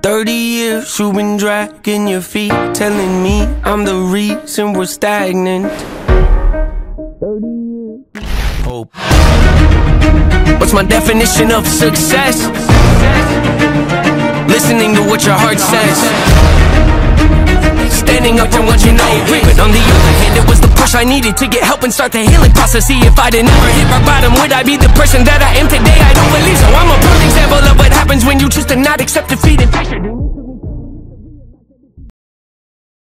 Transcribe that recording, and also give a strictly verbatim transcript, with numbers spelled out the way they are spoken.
Thirty years you've been dragging your feet, telling me I'm the reason we're stagnant. Thirty years. Hope. What's my definition of success? Listening to what your heart says, standing up for what you know. But on the other hand, it was the push I needed to get help and start the healing process. See, if I'd never hit my bottom, would I be the person that I am today? I don't believe so. I'm a perfect example of what happens when you choose to not accept defeat and